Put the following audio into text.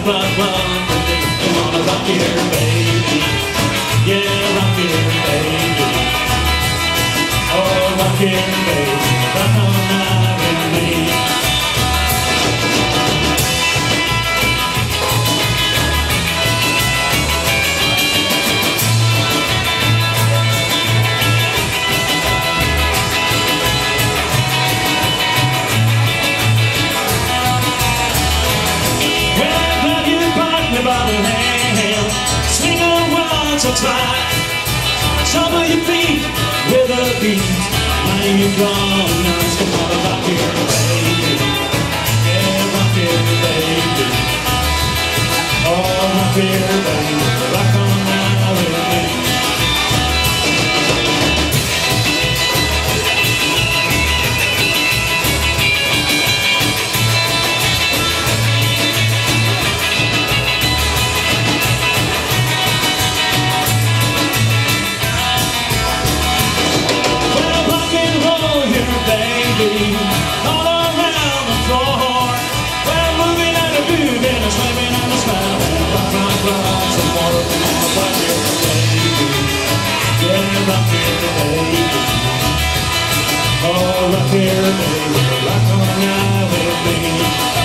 Come on, rock here, baby. Yeah, rock here, baby. Oh, rock here, baby. Rock on now with me. By the hand, swing around so tight, shuffle your feet with a beat. Now you come, now it's come on, rock here, baby. Yeah, rock here, baby. Oh, rock here, baby. Rock on now with me. All around the floor, we're moving and a grooving, a swimming and a smiling. Rock, rock, rock, some more. Rock here, baby. Yeah, rock here, baby. Oh, rock here, baby. Rock on now with me.